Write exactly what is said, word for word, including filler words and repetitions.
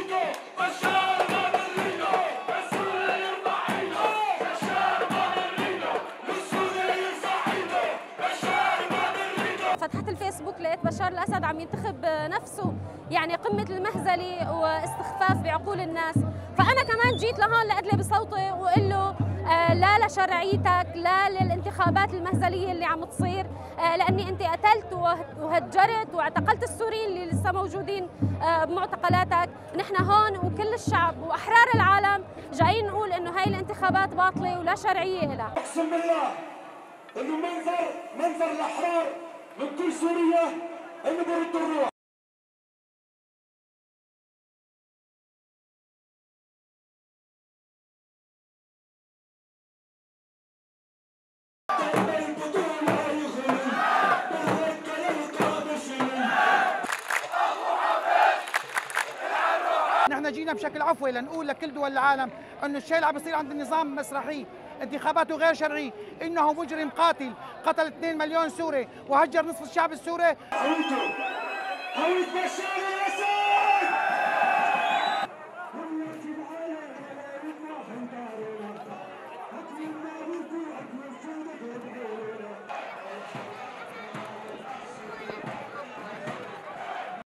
فتحت الفيسبوك لقيت بشار الأسد عم ينتخب نفسه، يعني قمة المهزلة واستخفاف بعقول الناس. فأنا كمان جيت لهون لأدلي بصوتي وقل له آه لا لشرعيتك، لا للانتخابات المهزلية اللي عم تصير، آه لأني أنت قتلت وهجرت واعتقلت السوريين اللي لسه موجودين آه بمعتقلاتك. نحن هون وكل الشعب وأحرار العالم جايين نقول إنه هاي الانتخابات باطلة ولا شرعية لها. أقسم بالله إنه منظر منظر الأحرار من كل سوريا إنه بردوا الروح. نحن جينا بشكل عفوي لنقول لكل دول العالم انه الشيء اللي عم بيصير عند النظام مسرحي، انتخاباته غير شرعي، انه مجرم قاتل قتل اثنين مليون سوري وهجر نصف الشعب السوري. هويته هوية بشار